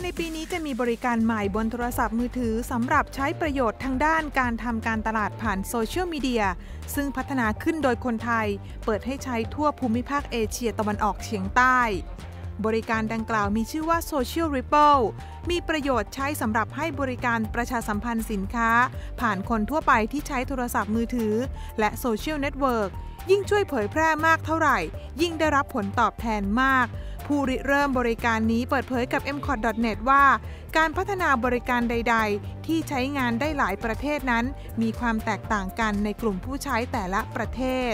ปีนี้จะมีบริการใหม่บนโทรศัพท์มือถือสำหรับใช้ประโยชน์ทางด้านการทำการตลาดผ่านโซเชียลมีเดียซึ่งพัฒนาขึ้นโดยคนไทยเปิดให้ใช้ทั่วภูมิภาคเอเชียตะวันออกเฉียงใต้บริการดังกล่าวมีชื่อว่า Social Ripple มีประโยชน์ใช้สำหรับให้บริการประชาสัมพันธ์สินค้าผ่านคนทั่วไปที่ใช้โทรศัพท์มือถือและโซเชียลเน็ตเวิร์กยิ่งช่วยเผยแพร่มากเท่าไหร่ยิ่งได้รับผลตอบแทนมากผู้ริเริ่มบริการนี้เปิดเผยกับ mcot.net ว่าการพัฒนาบริการใดๆที่ใช้งานได้หลายประเทศนั้นมีความแตกต่างกันในกลุ่มผู้ใช้แต่ละประเทศ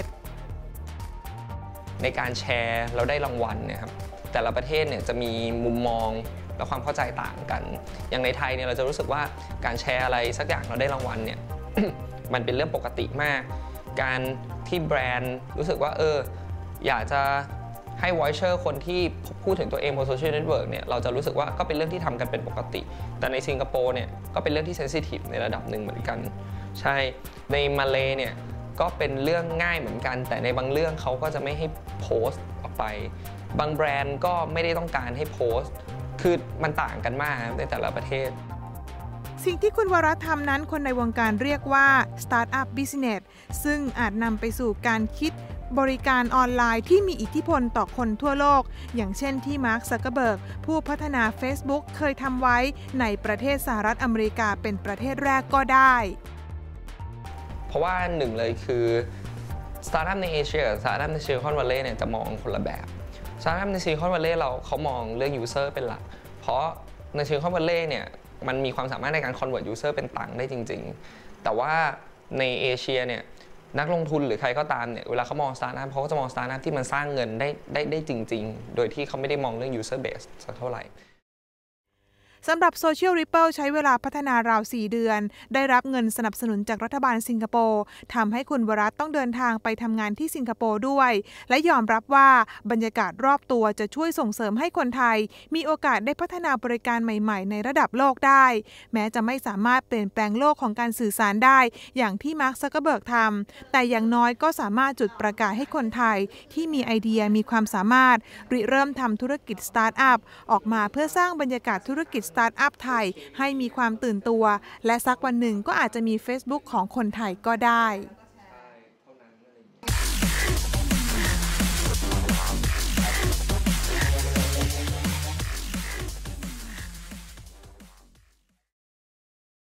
ในการแชร์เราได้รางวัลเนี่ยครับแต่ละประเทศเนี่ยจะมีมุมมองและความเข้าใจต่างกันอย่างในไทยเนี่ยเราจะรู้สึกว่าการแชร์อะไรสักอย่างเราได้รางวัลเนี่ย มันเป็นเรื่องปกติมากการที่แบรนด์รู้สึกว่าอยากจะให้วอยเชอร์คนที่พูดถึงตัวเองบนโซเชียลเน็ตเวิร์กเนี่ยเราจะรู้สึกว่าก็เป็นเรื่องที่ทำกันเป็นปกติแต่ในสิงคโปร์เนี่ยก็เป็นเรื่องที่เซนซิทีฟในระดับหนึ่งเหมือนกันใช่ในมาเลเนี่ยก็เป็นเรื่องง่ายเหมือนกันแต่ในบางเรื่องเขาก็จะไม่ให้โพสต์ออกไปบางแบรนด์ก็ไม่ได้ต้องการให้โพสต์คือมันต่างกันมากในแต่ละประเทศสิ่งที่คุณวรัตน์ทำนั้นคนในวงการเรียกว่า Startup Business ซึ่งอาจนำไปสู่การคิดบริการออนไลน์ที่มีอิทธิพลต่อคนทั่วโลกอย่างเช่นที่มาร์ค ซักเคอร์เบิร์กผู้พัฒนา Facebook เคยทำไว้ในประเทศสหรัฐอเมริกาเป็นประเทศแรกก็ได้เพราะว่าหนึ่งเลยคือ Startup ในเอเชียกับ Startup ในซิลิคอนวัลเลย์เนี่ยจะมองคนละแบบ Startup ในซิลิคอนวัลเลย์เขามองเรื่อง User เป็นหลักเพราะในซิลิคอนวัลเลย์เนี่ยมันมีความสามารถในการ convert user เป็นตังค์ได้จริงๆแต่ว่าในเอเชียเนี่ยนักลงทุนหรือใครก็ตามเนี่ยเวลาเขามอง Startup เขาก็จะมอง Startup ที่มันสร้างเงินได้จริงๆโดยที่เขาไม่ได้มองเรื่อง user base สักเท่าไหร่สำหรับ Social Ripple ใช้เวลาพัฒนาราว 4 เดือนได้รับเงินสนับสนุนจากรัฐบาลสิงคโปร์ทำให้คุณวรัตน์ต้องเดินทางไปทำงานที่สิงคโปร์ด้วยและยอมรับว่าบรรยากาศรอบตัวจะช่วยส่งเสริมให้คนไทยมีโอกาสได้พัฒนาบริการใหม่ๆในระดับโลกได้แม้จะไม่สามารถเปลี่ยนแปลงโลกของการสื่อสารได้อย่างที่มาร์ค ซักเคอร์เบิร์กทำแต่อย่างน้อยก็สามารถจุดประกายให้คนไทยที่มีไอเดียมีความสามารถริเริ่มทำธุรกิจสตาร์ทอัพออกมาเพื่อสร้างบรรยากาศธุรกิจสตาร์ทอัพไทยให้มีความตื่นตัวและสักวันหนึ่งก็อาจจะมี Facebook ของคนไทยก็ได้